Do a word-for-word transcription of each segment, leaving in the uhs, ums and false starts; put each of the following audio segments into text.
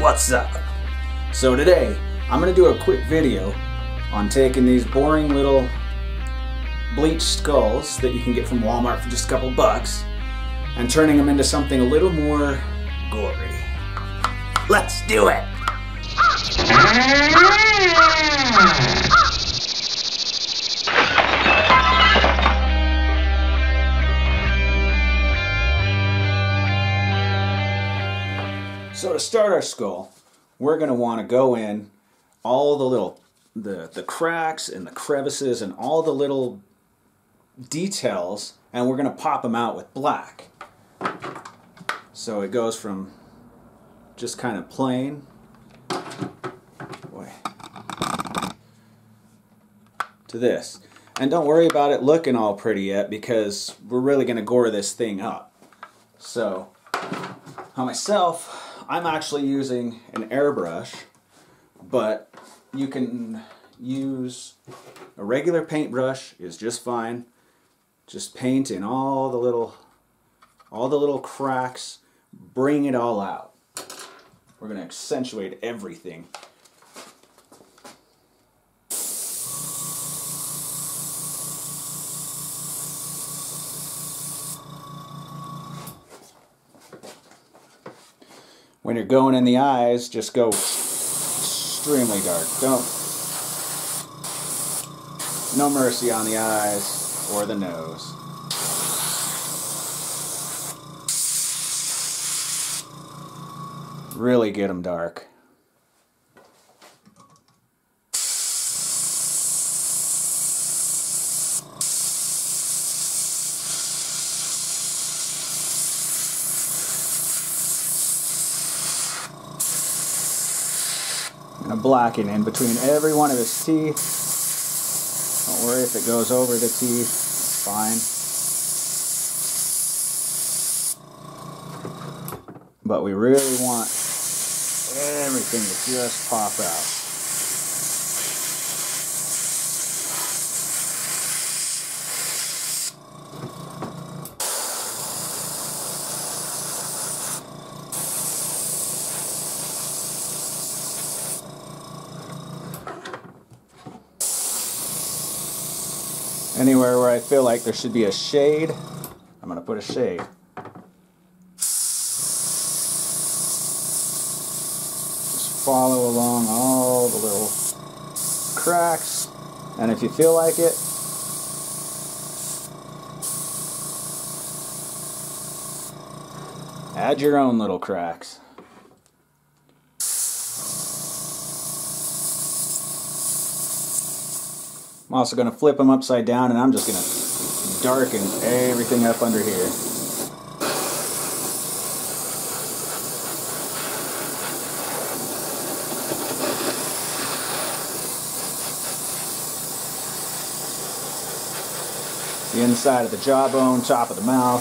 What's up? So today I'm going to do a quick video on taking these boring little bleached skulls that you can get from Walmart for just a couple bucks and turning them into something a little more gory. Let's do it! So to start our skull, we're going to want to go in all the little, the, the cracks and the crevices and all the little details, and we're going to pop them out with black. So it goes from just kind of plain boy, to this. And don't worry about it looking all pretty yet, because we're really going to gore this thing up. So, on myself, I'm actually using an airbrush, but you can use a regular paintbrush is just fine. Just paint in all the little all the little cracks, bring it all out. We're going to accentuate everything. When you're going in the eyes, just go extremely dark. Don't, no mercy on the eyes or the nose. Really get them dark. I'm going to blacken in between every one of his teeth. Don't worry if it goes over the teeth, it's fine. But we really want everything to just pop out. Anywhere where I feel like there should be a shade, I'm going to put a shade. Just follow along all the little cracks, and if you feel like it, add your own little cracks. I'm also going to flip them upside down, and I'm just going to darken everything up under here. The inside of the jawbone, top of the mouth.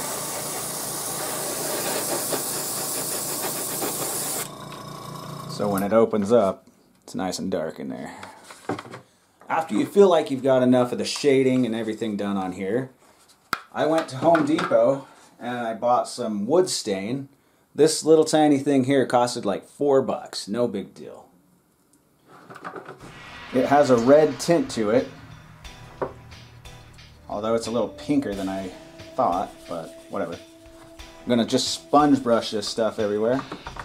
So when it opens up, it's nice and dark in there. After you feel like you've got enough of the shading and everything done on here, I went to Home Depot and I bought some wood stain. This little tiny thing here costed like four bucks. No big deal. It has a red tint to it, although it's a little pinker than I thought, but whatever. I'm gonna just sponge brush this stuff everywhere.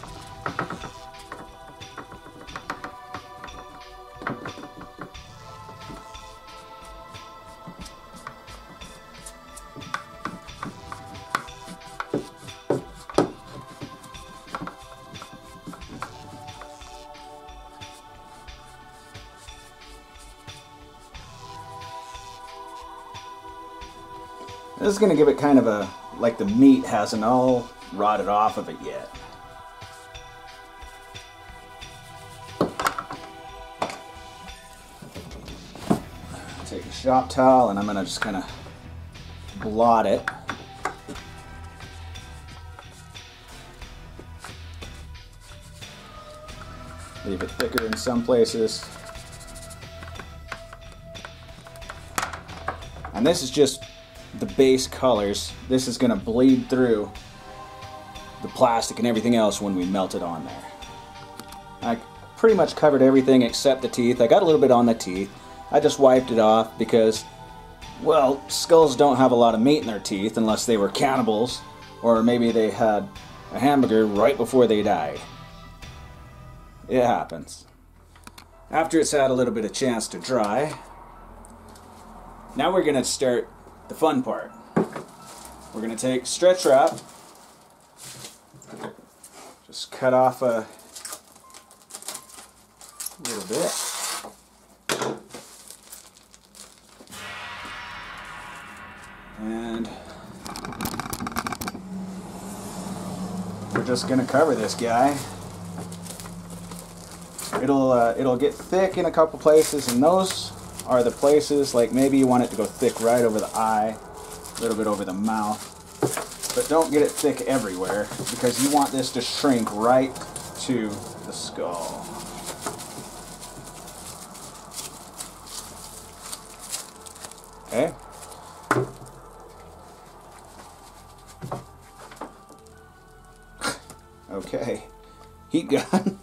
This is going to give it kind of a, like the meat hasn't all rotted off of it yet. Take a shop towel and I'm going to just kind of blot it. Leave it thicker in some places. And this is just the base colors. This is going to bleed through the plastic and everything else when we melt it on there. I pretty much covered everything except the teeth. I got a little bit on the teeth. I just wiped it off because, well, skulls don't have a lot of meat in their teeth unless they were cannibals, or maybe they had a hamburger right before they died. It happens. After it's had a little bit of chance to dry, now we're going to start the fun part. We're going to take stretch wrap, just cut off a little bit. And we're just going to cover this guy. It'll uh, it'll get thick in a couple places, and those are the places, like maybe you want it to go thick right over the eye, a little bit over the mouth, but don't get it thick everywhere because you want this to shrink right to the skull. Okay. Okay. Heat gun.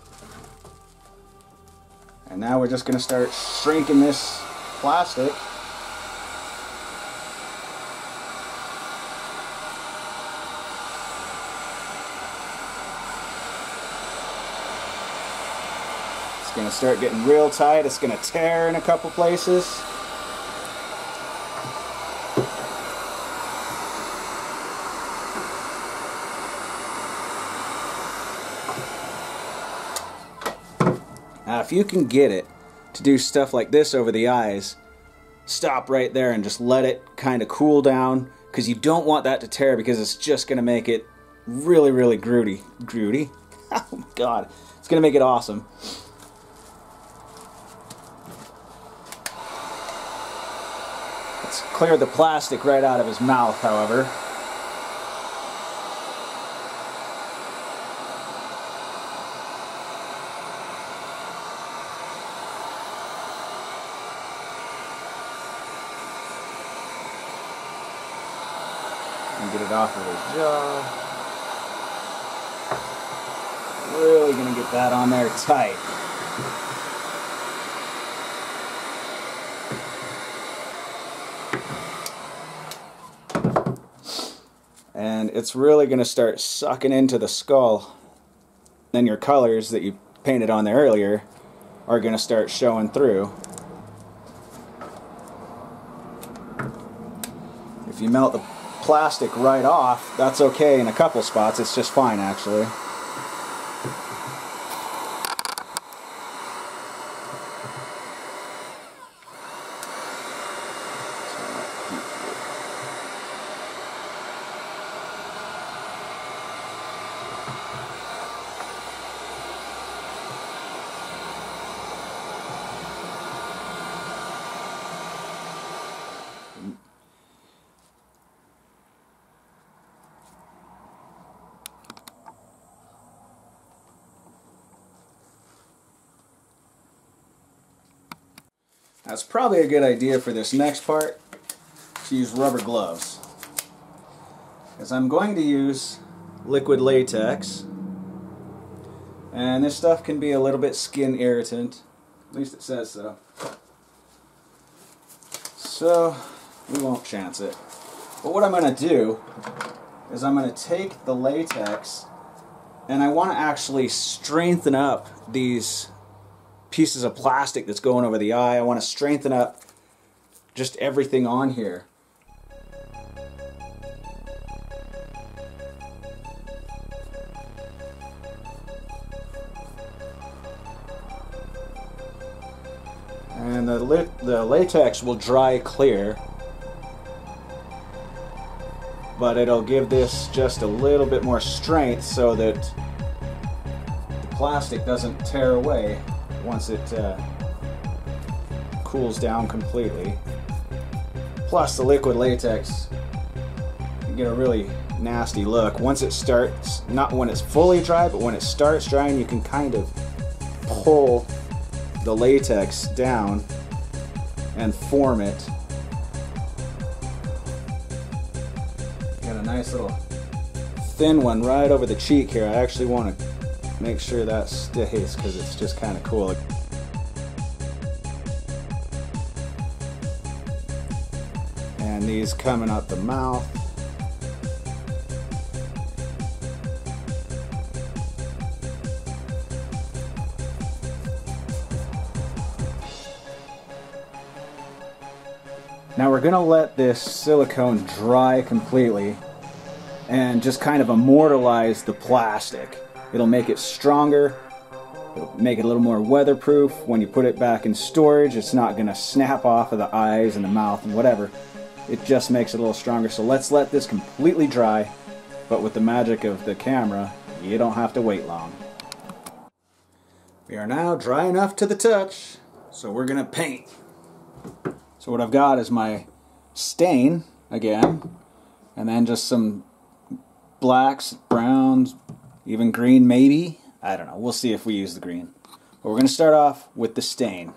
And now we're just going to start shrinking this plastic. It's going to start getting real tight. It's going to tear in a couple places. Now, if you can get it to do stuff like this over the eyes, stop right there and just let it kind of cool down, because you don't want that to tear, because it's just going to make it really, really grooty. Grooty? Oh my god. It's going to make it awesome. Let's clear the plastic right out of his mouth, however. Get it off of his jaw. Really gonna get that on there tight. And it's really gonna start sucking into the skull. Then your colors that you painted on there earlier are gonna start showing through. If you melt the plastic right off, that's okay in a couple spots. It's just fine, actually. That's probably a good idea for this next part to use rubber gloves, because I'm going to use liquid latex, and this stuff can be a little bit skin irritant, at least it says so. So we won't chance it. But what I'm going to do is I'm going to take the latex, and I want to actually strengthen up these pieces of plastic that's going over the eye. I want to strengthen up just everything on here. And the, the latex will dry clear, but it'll give this just a little bit more strength so that the plastic doesn't tear away once it uh, cools down completely. Plus the liquid latex, you get a really nasty look. Once it starts, not when it's fully dry, but when it starts drying, you can kind of pull the latex down and form it. Got a nice little thin one right over the cheek here. I actually want to make sure that stays because it's just kind of cool. And these coming out the mouth. Now we're going to let this silicone dry completely and just kind of immortalize the plastic. It'll make it stronger, it'll make it a little more weatherproof. When you put it back in storage, it's not going to snap off of the eyes and the mouth and whatever. It just makes it a little stronger. So let's let this completely dry, but with the magic of the camera, you don't have to wait long. We are now dry enough to the touch, so we're going to paint. So what I've got is my stain again, and then just some blacks, browns, even green maybe. I don't know. We'll see if we use the green. But we're going to start off with the stain.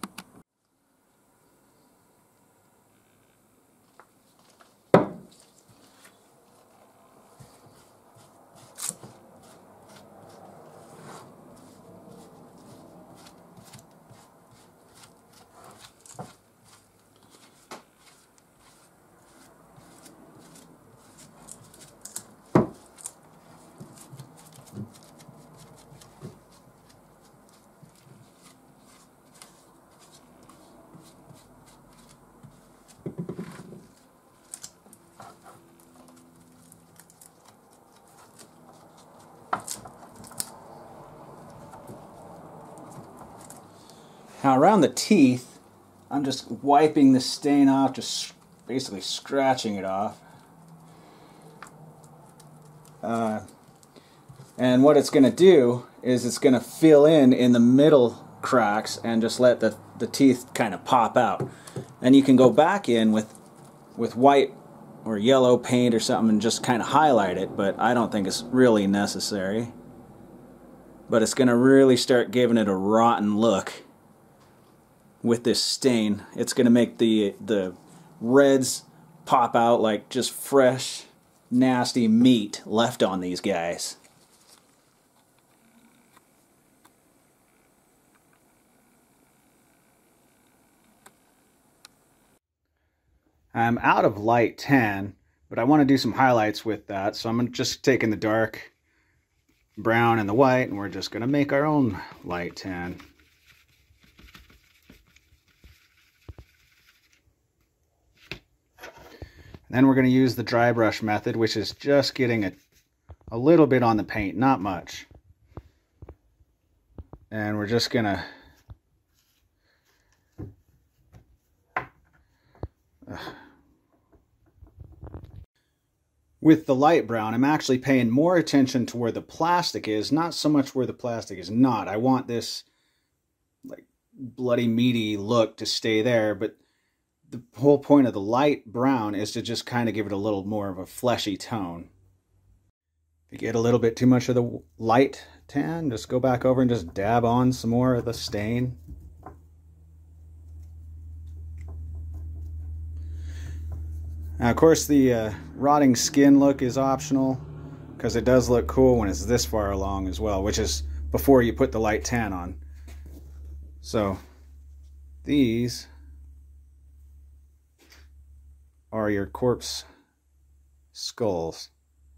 Now around the teeth, I'm just wiping the stain off, just basically scratching it off. Uh, and what it's going to do is it's going to fill in in the middle cracks and just let the, the teeth kind of pop out. And you can go back in with, with white or yellow paint or something and just kind of highlight it, but I don't think it's really necessary. But it's going to really start giving it a rotten look. With this stain, it's going to make the the reds pop out like just fresh, nasty meat left on these guys. I'm out of light tan, but I want to do some highlights with that, so I'm just taking the dark brown and the white, and we're just going to make our own light tan. Then we're going to use the dry brush method, which is just getting a, a little bit on the paint, not much. And we're just going to uh, with the light brown, I'm actually paying more attention to where the plastic is, not so much where the plastic is not. I want this like bloody meaty look to stay there, but the whole point of the light brown is to just kind of give it a little more of a fleshy tone. If you get a little bit too much of the light tan, just go back over and just dab on some more of the stain. Now, of course, the uh, rotting skin look is optional because it does look cool when it's this far along as well, which is before you put the light tan on. So these are your corpse skulls.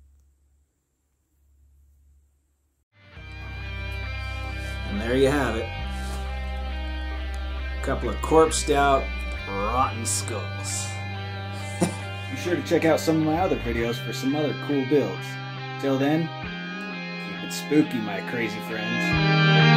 And there you have it. A couple of corpsed out, rotten skulls. Be sure to check out some of my other videos for some other cool builds. Till then, keep it spooky, my crazy friends.